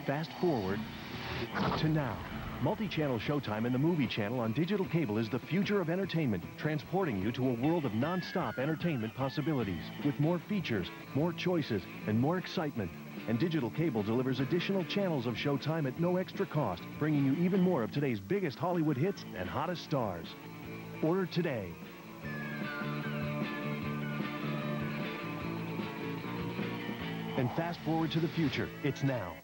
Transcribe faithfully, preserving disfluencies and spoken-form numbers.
fast forward to now. Multi-channel Showtime and the movie channel on digital cable is the future of entertainment, transporting you to a world of non-stop entertainment possibilities with more features, more choices, and more excitement. And digital cable delivers additional channels of Showtime at no extra cost, bringing you even more of today's biggest Hollywood hits and hottest stars. Order today. And fast forward to the future. It's now.